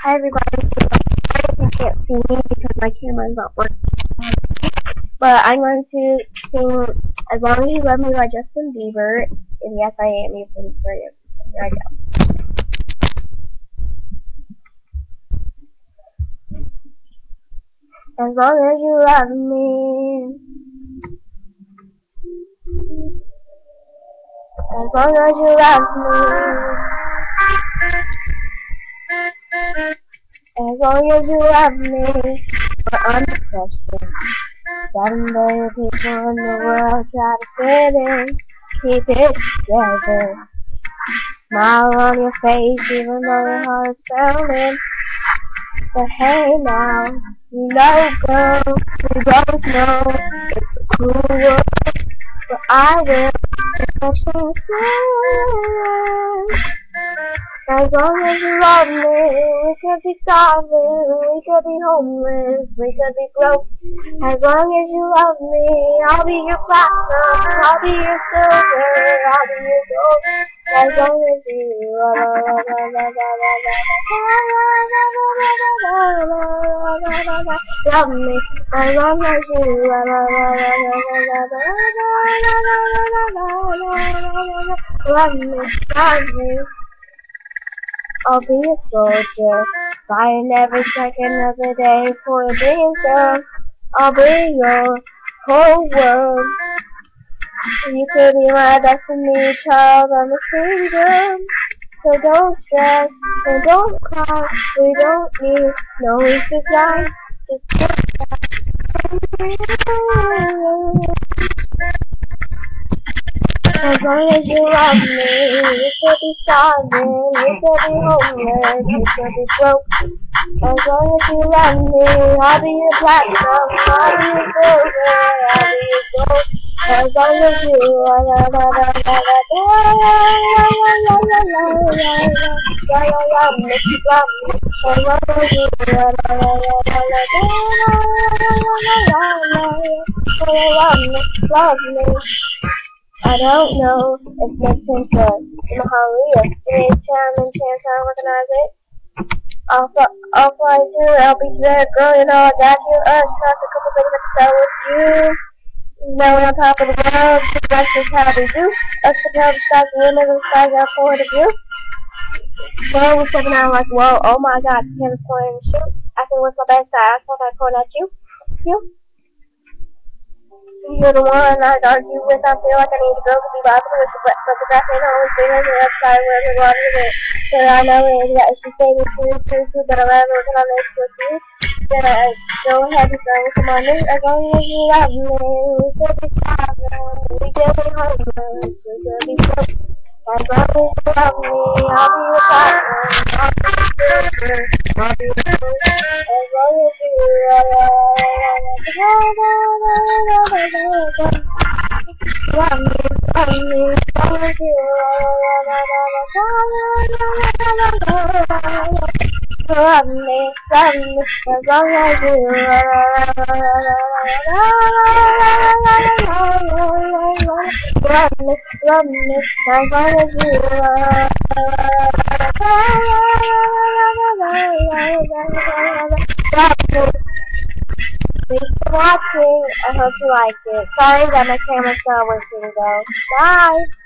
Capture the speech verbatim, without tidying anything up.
Hi everybody, you can't see me because my camera's not working. But I'm going to sing As Long As You Love Me by Justin Bieber. And yes, I am. You can hear it. Here I go. As long as you love me. As long as you love me. As long as you love me, we're under pressure. Seven billion people in the world try to fit in, keep it together. Smile on your face even though your heart is pounding. But hey now, you know girl, we both know it's a cruel world. But I will especially say, as long as you love me, we could be starving, we could be homeless, we could be broke. As long as you love me, I'll be your platinum, I'll be your silver, I'll be your gold. As long as you love me, as long as you love me, love me. I'll be a soldier, fighting every second of the day for a dream girl. I'll be your whole world. You could be my destiny child on the kingdom. So don't stress, and don't cry. We don't need no reasons life. Just get back. As long as you love me, you could be starving, you could be homeless, you could be broke. As long as you love me, I'll be your platinum, I'll be your silver, I'll be your gold. As long as you la la la la la la la la la love me, love me. As long as you la la la la la la la love me. I don't know if it makes sense, but you know hallelujah. Today's time and chance how to recognize it. I'll, I'll fly through, I'll be there, girl, you know I got you. Us, trust a couple things I can tell with you. Now we're on top of the world, that's just how we do. Us to tell the stars, the women, the stars, our point of view. Well, we're stepping out like, whoa, oh my god, Candace pointing the shoe. I said, what's my best side? I thought I'd point at you. You? You're the one I'd argue with. I feel like I need to go to be bothered with the but the best ain't always been on the outside where the water is. So I know it that she said it's true, true, true, but I'm not looking on this with you. Then I go ahead and start with my new. As long as you love me, we could be traveling, we could be homeless, we could be broke. As long as you love me, I'll be your partner, I'll be your sister, I'll be your fool. As long as you love me, love me, love me, as long as you love me, love me, as long as you love me, love me, as long as you love me. Thanks for watching. I hope you liked it. Sorry that my camera's not working though. Bye!